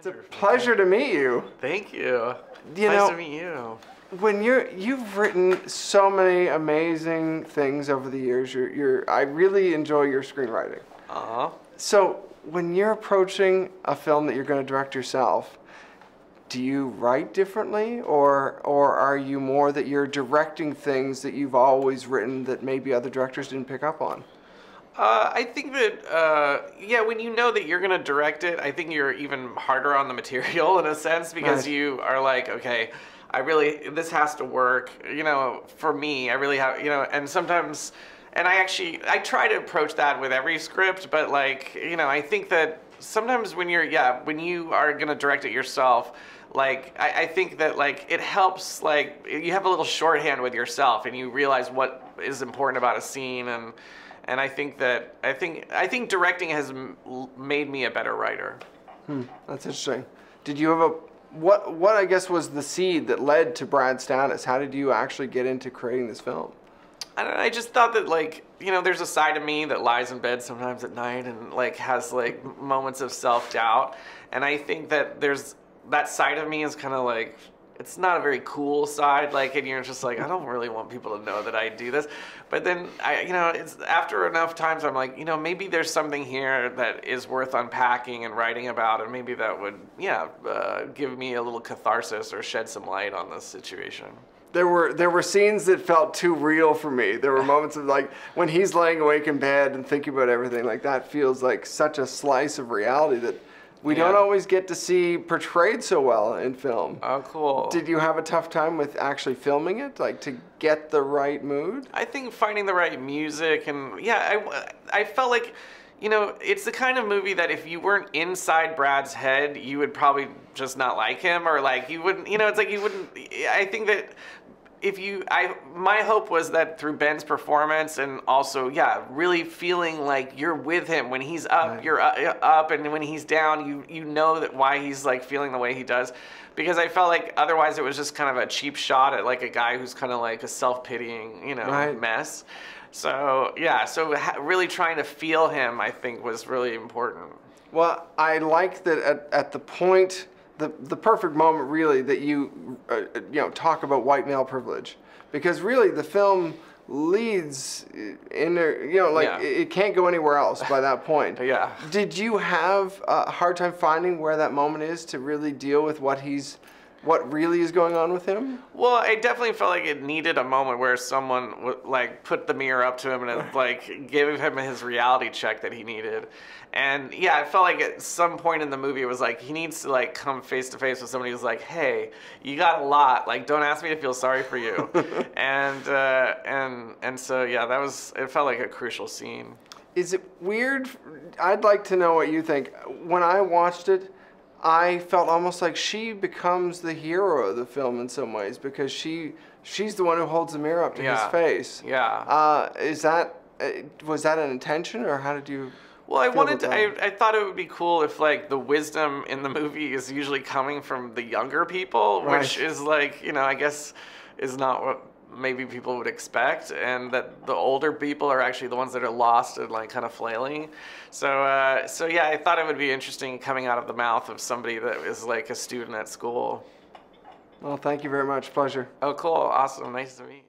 a pleasure to meet you. Thank you. You nice know, to meet you. When you've written so many amazing things over the years. I really enjoy your screenwriting. So when you're approaching a film that you're going to direct yourself, do you write differently, or are you more that you're directing things that you've always written that maybe other directors didn't pick up on? I think that, yeah, when you know that you're going to direct it, I think you're even harder on the material in a sense, because Right. you are like, okay, this has to work, you know, for me, I really have, you know, and sometimes, and I try to approach that with every script, but like, you know, I think that sometimes when when you are going to direct it yourself, like, I think that, like, it helps, like, you have a little shorthand with yourself and you realize what is important about a scene, and I think directing has made me a better writer. That's interesting. Did you have what I guess was the seed that led to Brad Status? How did you actually get into creating this film? I don't know, I just thought that, like, you know, there's a side of me that lies in bed sometimes at night and, like, has, like, moments of self-doubt, and I think that that side of me is kind of like, it's not a very cool side, like, and you're just like, I don't really want people to know that I do this. But then, you know, it's after enough times, I'm like, you know, maybe there's something here that is worth unpacking and writing about, and maybe that would, give me a little catharsis or shed some light on this situation. There were scenes that felt too real for me. There were moments of, like, when he's laying awake in bed and thinking about everything, like, that feels like such a slice of reality that we don't always get to see portrayed so well in film. Oh, cool. Did you have a tough time with actually filming it, like, to get the right mood? I think finding the right music, and I felt like, you know, it's the kind of movie that if you weren't inside Brad's head, you would probably just not like him, or like you wouldn't, you know, it's like you wouldn't, I think that my hope was that through Ben's performance, and also, really feeling like you're with him when he's up, right. You're up, and when he's down, you know that why he's, like, feeling the way he does, because I felt like otherwise it was just kind of a cheap shot at, like, a guy who's kind of like a self-pitying, you know, right. mess. So really trying to feel him, I think, was really important. Well, I like that at the point, the perfect moment, really, that you talk about white male privilege, because really the film leads in there, you know, like, it can't go anywhere else by that point. Yeah. Did you have a hard time finding where that moment is to really deal with what really is going on with him? Well, I definitely felt like it needed a moment where someone would, like, put the mirror up to him and, like, gave him his reality check that he needed. And I felt like at some point in the movie it was like he needs to, like, come face to face with somebody who's like, hey, you got a lot, like, don't ask me to feel sorry for you. and so it felt like a crucial scene. Is it weird? I'd like to know what you think. When I watched it, I felt almost like she becomes the hero of the film in some ways, because she's the one who holds the mirror up to his face. Yeah. Was that an intention, or how did you? Well, I thought it would be cool if, like, the wisdom in the movie is usually coming from the younger people, right. Which is, like, you know, I guess is not what maybe people would expect, and that the older people are actually the ones that are lost and, like, kind of flailing. So I thought it would be interesting coming out of the mouth of somebody that is, like, a student at school. Well, thank you very much. Pleasure. Oh, cool. Awesome. Nice to meet you.